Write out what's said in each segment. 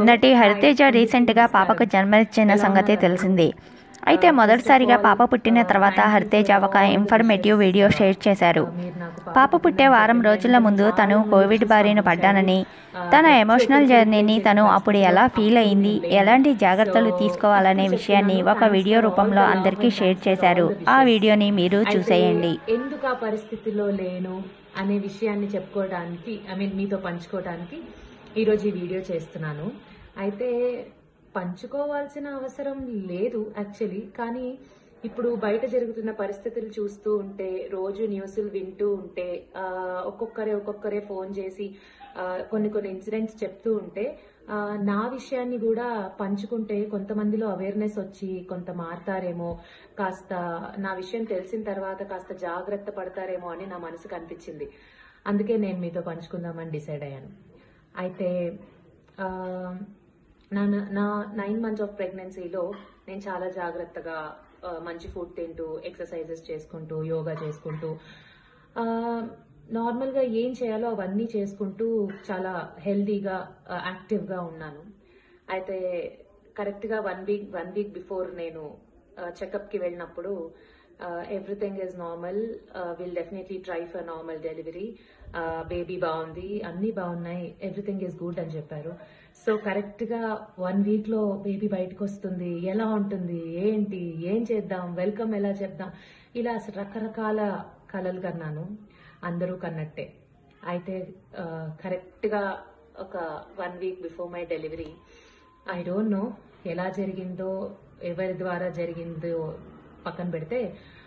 నటి హరితేజ రీసెంట్గా పాపకు జన్మనిచ్చిన సంగతి తెలిసింది. అయితే మొదటిసారిగా పాప పుట్టిన తర్వాత హరితేజ ఒక ఇన్ఫర్మేటివ్ వీడియో షేర్ చేశారు. పాప పుట్టే వారం రోజుల ముందు తను కోవిడ్ బారిన పడ్డానని, తన ఎమోషనల్ జర్నీని తను అప్పుడు ఎలా ఫీల్ అయింది, ఎలాంటి జాగ్రత్తలు తీసుకోవాలనే విషయాన్ని ఒక వీడియో రూపంలో అందరికీ షేర్ చేశారు. ఆ వీడియోని మీరు చూసేయండి. ఎందుకు ఆ పరిస్థితిలో లేను అనే విషయాన్ని చెప్పుకోవడానికి, మీతో పంచుకోవడానికి ఈరోజు ఈ వీడియో చేస్తున్నాను. అయితే పంచుకోవాల్సిన అవసరం లేదు యాక్చువల్లీ, కానీ ఇప్పుడు బయట జరుగుతున్న పరిస్థితులు చూస్తూ ఉంటే, రోజు న్యూస్లు వింటూ ఉంటే, ఒక్కొక్కరే ఫోన్ చేసి కొన్ని ఇన్సిడెంట్స్ చెప్తూ ఉంటే, నా విషయాన్ని కూడా పంచుకుంటే కొంతమందిలో అవేర్నెస్ వచ్చి కొంత మారుతారేమో, కాస్త నా విషయం తెలిసిన తర్వాత కాస్త జాగ్రత్త పడతారేమో అని నా మనసుకు అనిపించింది. అందుకే నేను మీతో పంచుకుందామని డిసైడ్ అయ్యాను. అయితే నా 9 months ఆఫ్ ప్రెగ్నెన్సీలో నేను చాలా జాగ్రత్తగా మంచి ఫుడ్ తింటూ, ఎక్సర్సైజెస్ చేసుకుంటూ, యోగా చేసుకుంటూ, నార్మల్గా ఏం చేయాలో అవన్నీ చేసుకుంటూ చాలా హెల్దీగా, యాక్టివ్గా ఉన్నాను. అయితే కరెక్ట్గా వన్ వీక్ బిఫోర్ నేను చెకప్కి వెళ్ళినప్పుడు everything is normal, will definitely try for normal delivery, baby బాగుంది, అన్నీ బాగున్నాయి, ఎవ్రీథింగ్ ఈజ్ గుడ్ అని చెప్పారు. సో కరెక్ట్గా 1 weekలో బేబీ బయటకు వస్తుంది, ఎలా ఉంటుంది, ఏంటి, ఏం చేద్దాం, వెల్కమ్ ఎలా చెప్దాం, ఇలా రకరకాల కలలు కన్నాను, అందరూ కన్నట్టే. అయితే కరెక్ట్గా ఒక 1 week before my delivery, I don't know ఎలా జరిగిందో, ఎవరి ద్వారా జరిగిందో పక్కన పెడితే,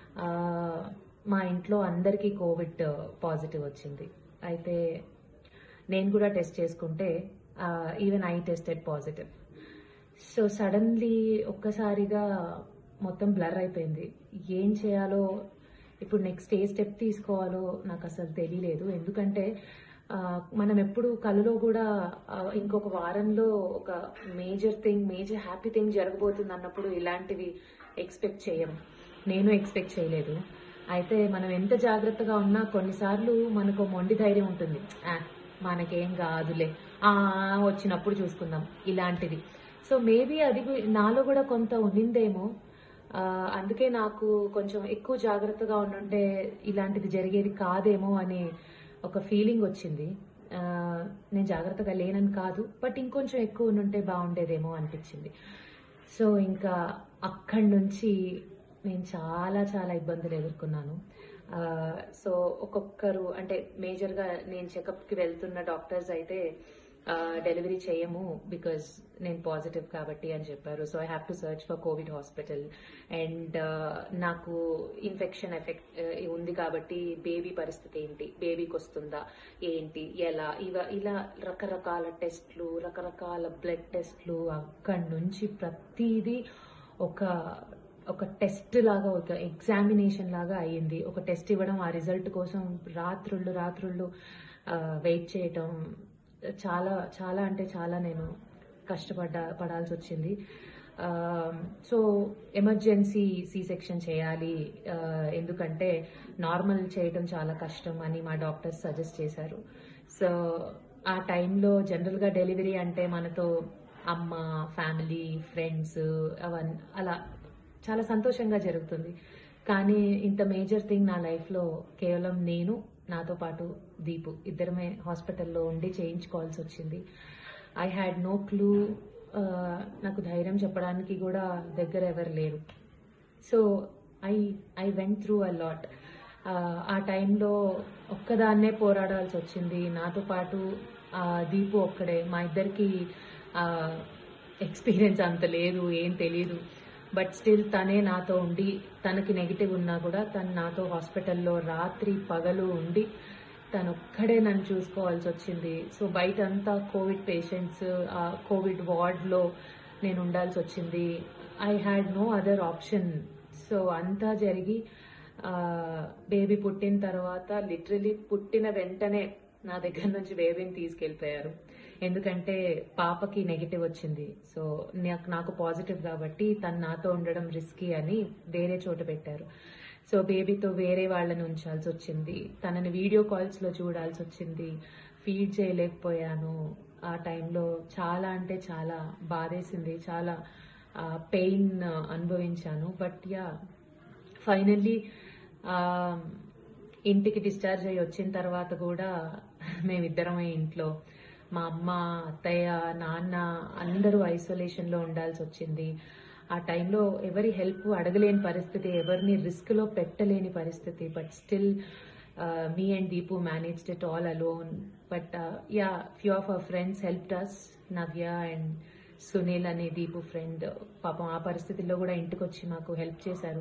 మా ఇంట్లో అందరికీ కోవిడ్ పాజిటివ్ వచ్చింది. అయితే నేను కూడా టెస్ట్ చేసుకుంటే even I tested positive. So suddenly ఒక్కసారిగా మొత్తం బ్లర్ అయిపోయింది. ఏం చేయాలో, ఇప్పుడు నెక్స్ట్ ఏ స్టెప్ తీసుకోవాలో నాకు అసలు తెలియలేదు. ఎందుకంటే మనం ఎప్పుడు కలలో కూడా ఇంకొక వారంలో ఒక మేజర్ హ్యాపీ థింగ్ జరగబోతుంది అన్నప్పుడు ఇలాంటివి ఎక్స్పెక్ట్ చేయం. నేను ఎక్స్పెక్ట్ చేయలేదు. అయితే మనం ఎంత జాగ్రత్తగా ఉన్నా కొన్నిసార్లు మనకు మొండి ధైర్యం ఉంటుంది, మనకేం కాదులే, వచ్చినప్పుడు చూసుకుందాం, ఇలాంటిది. సో మేబీ అది నాలో కూడా కొంత ఉండిందేమో. అందుకే నాకు కొంచెం ఎక్కువ జాగ్రత్తగా ఉండుంటే ఇలాంటిది జరిగేది కాదేమో అనే ఒక ఫీలింగ్ వచ్చింది. నేను జాగ్రత్తగా లేనని కాదు, బట్ ఇంకొంచెం ఎక్కువ ఉండుంటే బాగుండేదేమో అనిపించింది. సో ఇంకా అక్కడి నుంచి నేను చాలా చాలా ఇబ్బందులు ఎదుర్కొన్నాను. సో ఒక్కొక్కరు, అంటే మేజర్గా నేను చెకప్కి వెళ్తున్న డాక్టర్స్ అయితే డెలివరీ చేయము బికాజ్ నేను పాజిటివ్ కాబట్టి అని చెప్పారు. So I have to search for covid hospital. And నాకు ఇన్ఫెక్షన్ ఎఫెక్ట్ ఉంది కాబట్టి బేబీ పరిస్థితి ఏంటి, బేబీకి వస్తుందా ఏంటి, ఎలా, ఇలా రకరకాల టెస్ట్లు, రకరకాల బ్లడ్ టెస్ట్లు, అక్కడి నుంచి ప్రతిదీ ఒక టెస్ట్ లాగా, ఒక ఎగ్జామినేషన్ లాగా అయ్యింది. ఒక టెస్ట్ ఇవ్వడం, ఆ రిజల్ట్ కోసం రాత్రుళ్ళు వెయిట్ చేయటం, చాలా చాలా అంటే చాలా నేను పడాల్సి వచ్చింది. సో ఎమర్జెన్సీ సి సెక్షన్ చేయాలి, ఎందుకంటే నార్మల్ చేయటం చాలా కష్టం అని మా డాక్టర్స్ సజెస్ట్ చేశారు. సో ఆ టైంలో జనరల్గా డెలివరీ అంటే మనతో అమ్మ, ఫ్యామిలీ, ఫ్రెండ్స్ అవన్నీ అలా చాలా సంతోషంగా జరుగుతుంది. కానీ ఇంత మేజర్ థింగ్ నా లైఫ్లో కేవలం నేను, నాతో పాటు దీపు ఇద్దరమే హాస్పిటల్లో ఉండి చేయించుకోవాల్సి వచ్చింది. I had no clue. నాకు ధైర్యం చెప్పడానికి కూడా దగ్గర ఎవరు లేరు. So I went through a lot. ఆ టైంలో ఒక్కదాన్నే పోరాడాల్సి వచ్చింది. నాతో పాటు దీపు ఒక్కడే. మా ఇద్దరికి ఎక్స్పీరియన్స్ అంత లేదు, ఏం తెలీదు. బట్ స్టిల్ తనే నాతో ఉండి, తనకి నెగిటివ్ ఉన్నా కూడా తను నాతో హాస్పిటల్లో రాత్రి పగలు ఉండి తను ఒక్కడే నన్ను చూసుకోవాల్సి వచ్చింది. సో బయట అంతా కోవిడ్ పేషెంట్స్, కోవిడ్ వార్డ్లో నేను ఉండాల్సి వచ్చింది. I had no other option. So అంతా జరిగి బేబీ పుట్టిన తర్వాత లిటరలీ పుట్టిన వెంటనే నా దగ్గర నుంచి బేబీని తీసుకెళ్ళిపోయారు. ఎందుకంటే పాపకి నెగిటివ్ వచ్చింది. సో నాకు పాజిటివ్ కాబట్టి తను నాతో ఉండడం రిస్కీ అని వేరే చోట పెట్టారు. సో బేబీతో వేరే వాళ్ళని ఉంచాల్సి వచ్చింది. తనని వీడియో కాల్స్లో చూడాల్సి వచ్చింది. ఫీడ్ చేయలేకపోయాను. ఆ టైంలో చాలా అంటే చాలా బాధేసింది, చాలా పెయిన్ అనుభవించాను. బట్ యా, ఫైనల్లీ ఇంటికి డిశ్చార్జ్ అయ్యి వచ్చిన తర్వాత కూడా మేమిద్దరమే ఇంట్లో. మా అమ్మ, అత్తయ్య, నాన్న అందరూ ఐసోలేషన్లో ఉండాల్సి వచ్చింది. ఆ టైంలో ఎవరి హెల్ప్ అడగలేని పరిస్థితి, ఎవరిని రిస్క్లో పెట్టలేని పరిస్థితి. But still me and Deepu managed it all alone. But yeah, few of our friends helped us. Navya and Sunil అనే దీపు ఫ్రెండ్ పాపం ఆ పరిస్థితుల్లో కూడా ఇంటికి వచ్చి మాకు హెల్ప్ చేశారు.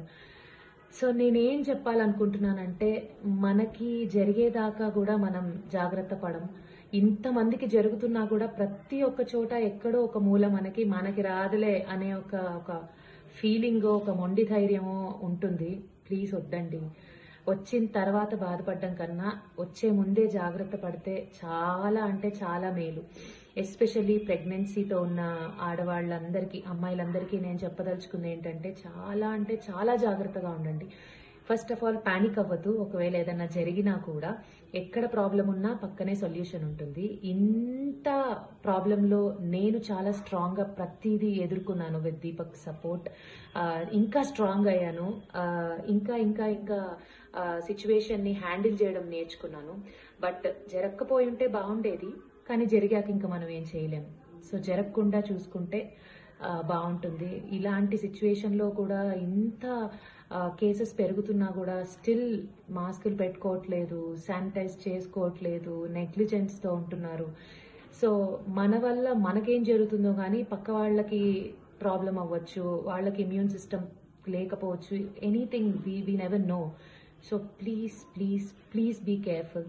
సో నేనేం చెప్పాలనుకుంటున్నానంటే, మనకి జరిగేదాకా కూడా మనం జాగ్రత్త పడం. ఇంతమందికి జరుగుతున్నా కూడా ప్రతి ఒక్క చోట ఎక్కడో ఒక మూల మనకి రాదులే అనే ఒక ఫీలింగ్, ఒక మొండి ధైర్యమో ఉంటుంది. ప్లీజ్ వద్దండి. వచ్చిన తర్వాత బాధపడడం కన్నా వచ్చే ముందే జాగ్రత్త పడితే చాలా అంటే చాలా మేలు. ఎస్పెషల్లీ ప్రెగ్నెన్సీతో ఉన్న ఆడవాళ్ళందరికీ, అమ్మాయిలందరికీ నేను చెప్పదలుచుకుంది ఏంటంటే, చాలా అంటే చాలా జాగ్రత్తగా ఉండండి. ఫస్ట్ ఆఫ్ ఆల్ పానిక్ అవ్వద్దు. ఒకవేళ ఏదన్నా జరిగినా కూడా ఎక్కడ ప్రాబ్లం ఉన్నా పక్కనే సొల్యూషన్ ఉంటుంది. ఇంత ప్రాబ్లంలో నేను చాలా స్ట్రాంగ్ గా ప్రతిదీ ఎదుర్కొన్నాను విత్ దీపక్ సపోర్ట్. ఇంకా స్ట్రాంగ్ అయ్యాను. ఇంకా ఇంకా ఇంకా సిచ్యువేషన్ ని హ్యాండిల్ చేయడం నేర్చుకున్నాను. బట్ జరగకపోయి ఉంటే బాగుండేది, కానీ జరిగాక ఇంకా మనం ఏం చేయలేము. సో జరగకుండా చూసుకుంటే బాగుంటుంది. ఇలాంటి సిచ్యువేషన్ లో కూడా ఇంత కేసెస్ పెరుగుతున్నా కూడా స్టిల్ మాస్కులు పెట్టుకోవట్లేదు, శానిటైజ్ చేసుకోవట్లేదు, నెగ్లిజెన్స్ తో ఉంటున్నారు. సో మన వల్ల మనకేం జరుగుతుందో కానీ పక్క వాళ్ళకి ప్రాబ్లం అవ్వచ్చు, వాళ్ళకి ఇమ్యూన్ సిస్టమ్ లేకపోవచ్చు. Anything we never know. So please please please be careful.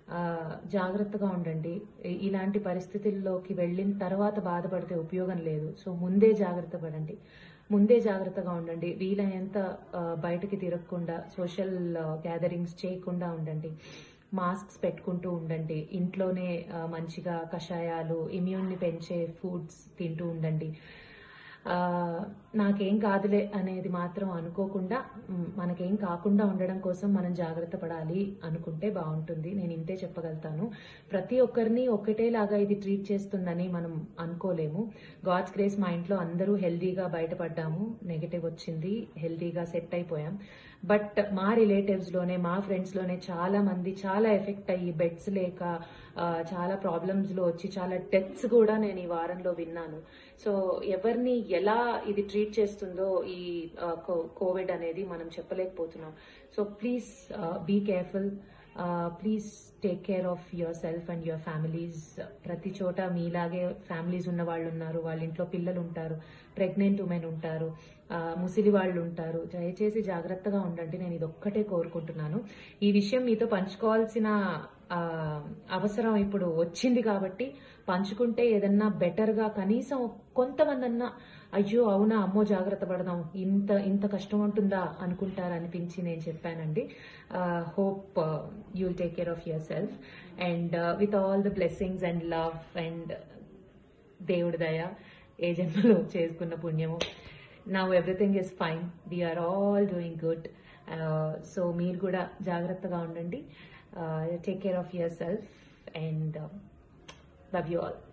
జాగ్రత్తగా ఉండండి. ఇలాంటి పరిస్థితుల్లోకి వెళ్ళిన తర్వాత బాధపడితే ఉపయోగం లేదు. సో ముందే జాగ్రత్త పడండి, ముందే జాగ్రత్తగా ఉండండి. వీలైనంత బయటకి తిరగకుండా, సోషల్ గ్యాదరింగ్స్ చేయకుండా ఉండండి. మాస్క్స్ పెట్టుకుంటూ ఉండండి. ఇంట్లోనే మంచిగా కషాయాలు, ఇమ్యూన్ని పెంచే ఫుడ్స్ తింటూ ఉండండి. నాకేం కాదులే అనేది మాత్రం అనుకోకుండా, మనకేం కాకుండా ఉండడం కోసం మనం జాగ్రత్త పడాలి అనుకుంటే బాగుంటుంది. నేను ఇంతే చెప్పగలుగుతాను. ప్రతి ఒక్కరిని ఒకటేలాగా ఇది ట్రీట్ చేస్తుందని మనం అనుకోలేము. గాడ్స్ గ్రేస్ మా ఇంట్లో అందరూ హెల్దీగా బయటపడ్డాము. నెగటివ్ వచ్చింది, హెల్దీగా సెట్ అయిపోయాం. బట్ మా రిలేటివ్స్ లోనే, మా ఫ్రెండ్స్ లోనే చాలా మంది చాలా ఎఫెక్ట్ అయ్యి బెడ్స్ లేక చాలా ప్రాబ్లమ్స్ లో వచ్చి చాలా డెత్స్ కూడా నేను ఈ వారంలో విన్నాను. సో ఎవరిని ఎలా ఇది ట్రీట్ చేస్తుందో ఈ కోవిడ్ అనేది మనం చెప్పలేకపోతున్నాం. So please be careful. Please take care of yourself and your families. ప్రతి చోట మీలాగే ఫ్యామిలీస్ ఉన్న వాళ్ళు ఉన్నారు, వాళ్ళ ఇంట్లో పిల్లలు ఉంటారు, ప్రెగ్నెంట్ ఉమెన్ ఉంటారు, ముసిలి వాళ్ళు ఉంటారు. దయచేసి జాగ్రత్తగా ఉండండి. నేను ఇది ఒక్కటే కోరుకుంటున్నాను. ఈ విషయం మీతో పంచుకోవాల్సిన అవసరం ఇప్పుడు వచ్చింది కాబట్టి పంచుకుంటే ఏదన్నా బెటర్ గా కనీసం కొంతమంది అన్నా అయ్యో అవునా, అమ్మో జాగ్రత్త పడదాం, ఇంత కష్టం ఉంటుందా అనుకుంటారనిపించి నేను చెప్పానండి. Hope you will take care of yourself and with all the blessings and love and దేవుడి దయ, ఏ జన్మలో చేసుకున్న పుణ్యము. Now everything is fine. We're all doing good. So మీరు కూడా జాగ్రత్తగా ఉండండి. Take care of yourself and love you all.